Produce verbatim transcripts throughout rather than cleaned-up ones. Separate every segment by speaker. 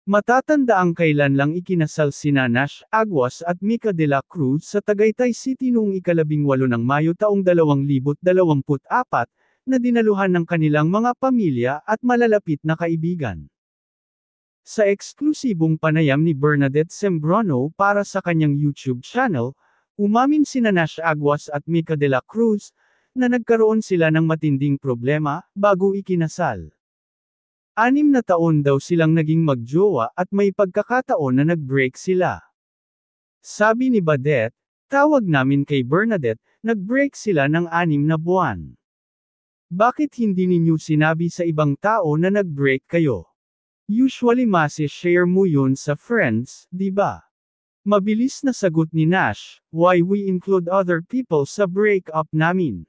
Speaker 1: Matatanda ang kailan lang ikinasal sina Nash Aguas at Mica de la Cruz sa Tagaytay City noong ikalabing walo ng Mayo taong dalawang libo't dalawampu't apat, na dinaluhan ng kanilang mga pamilya at malalapit na kaibigan. Sa eksklusibong panayam ni Bernadette Sembrano para sa kanyang YouTube channel, umamin sina Nash Aguas at Mica de la Cruz, na nagkaroon sila ng matinding problema, bago ikinasal. Anim na taon daw silang naging magjowa at may pagkakataon na nag-break sila. Sabi ni Badette, tawag namin kay Bernadette, nag-break sila ng anim na buwan. Bakit hindi ninyo sinabi sa ibang tao na nag-break kayo? Usually masi-share mo yun sa friends, di ba? Mabilis na sagot ni Nash, why we include other people sa break-up namin?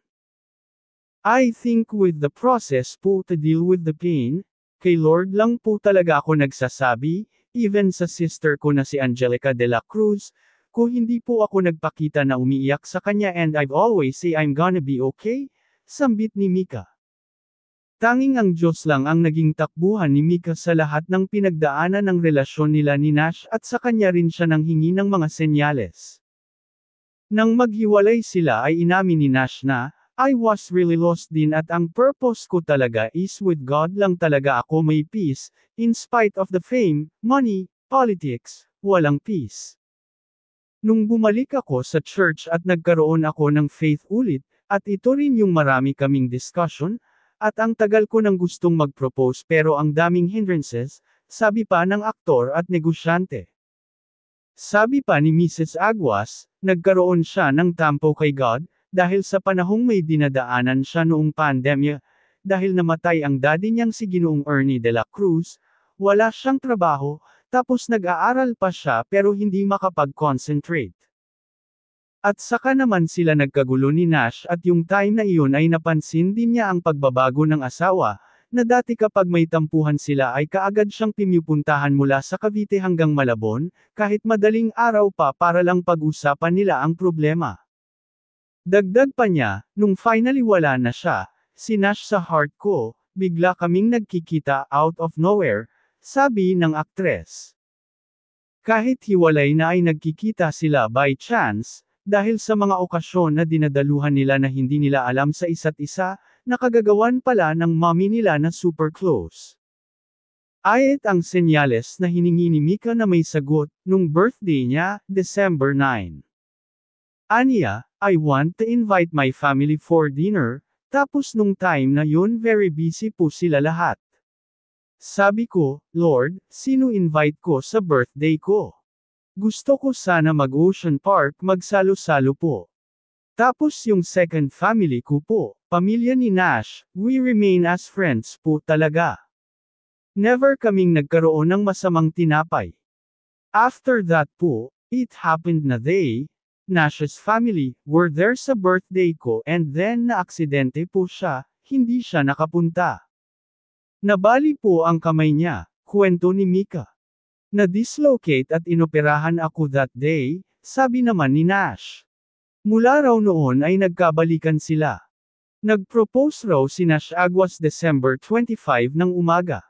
Speaker 1: I think with the process po to deal with the pain, kay Lord lang po talaga ako nagsasabi, even sa sister ko na si Angelica de la Cruz, kung hindi po ako nagpakita na umiiyak sa kanya and I've always say I'm gonna be okay, sambit ni Mica. Tanging ang Diyos lang ang naging takbuhan ni Mica sa lahat ng pinagdaanan ng relasyon nila ni Nash at sa kanya rin siya nang hingi ng mga senyales. Nang maghiwalay sila ay inamin ni Nash na, I was really lost din at ang purpose ko talaga is with God lang talaga ako may peace, in spite of the fame, money, politics, walang peace. Nung bumalik ako sa church at nagkaroon ako ng faith ulit, at ito rin yung marami kaming discussion, at ang tagal ko nang gustong mag-propose pero ang daming hindrances, sabi pa ng aktor at negosyante. Sabi pa ni Missus Aguas, nagkaroon siya ng tampo kay God, dahil sa panahong may dinadaanan siya noong pandemya, dahil namatay ang daddy niyang si Ginoong Ernie de la Cruz, wala siyang trabaho, tapos nag-aaral pa siya pero hindi makapag-concentrate. At saka naman sila nagkagulo ni Nash at yung time na iyon ay napansin din niya ang pagbabago ng asawa, na dati kapag may tampuhan sila ay kaagad siyang pimipuntahan mula sa Cavite hanggang Malabon, kahit madaling araw pa para lang pag-usapan nila ang problema. Dagdag pa niya, nung finally wala na siya, si Nash sa heart ko, bigla kaming nagkikita out of nowhere, sabi ng aktres. Kahit hiwalay na ay nagkikita sila by chance, dahil sa mga okasyon na dinadaluhan nila na hindi nila alam sa isa't isa, nakagagawan pala ng mommy nila na super close. Ayat ang senyales na hiningi ni Mica na may sagot, nung birthday niya, December ninth. Aniya, I want to invite my family for dinner, tapos nung time na yun very busy po sila lahat. Sabi ko, Lord, sino invite ko sa birthday ko? Gusto ko sana mag-Ocean Park magsalo-salo po. Tapos yung second family ko po, pamilya ni Nash, we remain as friends po talaga. Never kaming nagkaroon ng masamang tinapay. After that po, it happened na they, Nash's family, were there sa birthday ko and then na-aksidente po siya, hindi siya nakapunta. Nabali po ang kamay niya, kwento ni Mica. Na-dislocate at inoperahan ako that day, sabi naman ni Nash. Mula raw noon ay nagkabalikan sila. Nag-propose raw si Nash Aguas December twenty-fifth ng umaga.